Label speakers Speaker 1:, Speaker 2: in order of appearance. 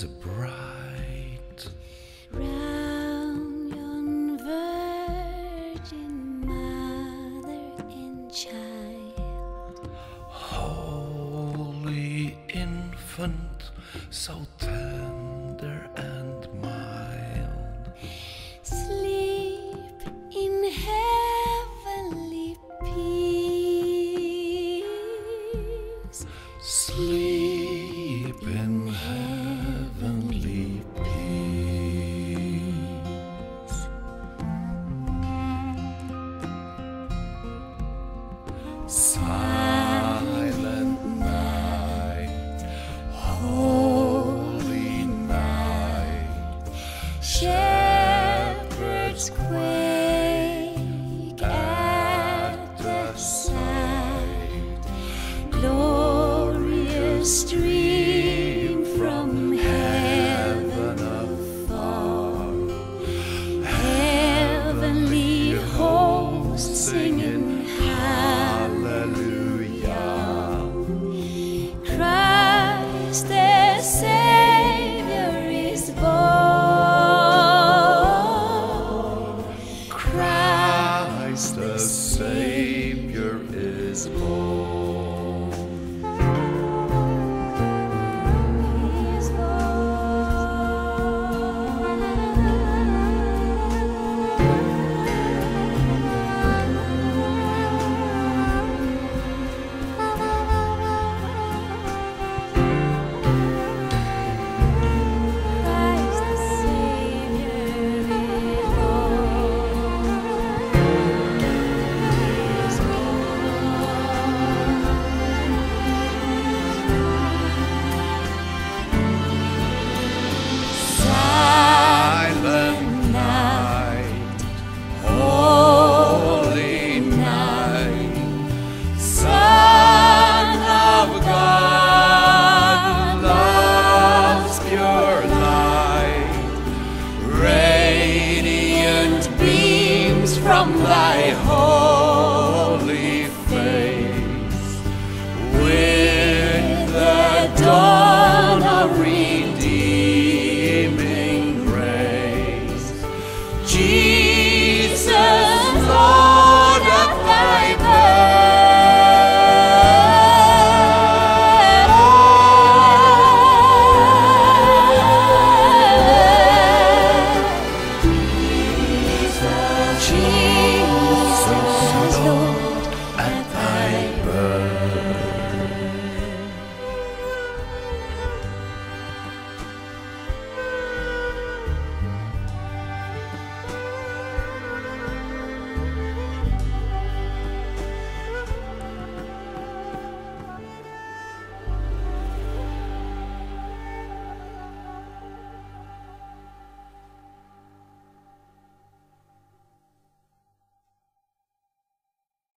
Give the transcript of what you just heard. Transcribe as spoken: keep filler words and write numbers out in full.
Speaker 1: is bright.
Speaker 2: Round yon Virgin Mother and Child,
Speaker 1: Holy infant, so tender and mild,
Speaker 2: sleep in heavenly peace.
Speaker 1: sleep in heavenly peace. Silent night, holy night,
Speaker 2: Shepherds quake at the sight, glorious stream from heaven afar, heavenly hosts singing hallelujah. Christ the Savior is born.
Speaker 1: Christ the Savior is born.
Speaker 2: Is Christ the Savior is born. Is
Speaker 1: Silent night, holy night, Son of God, love's pure light, radiant beams from thy home.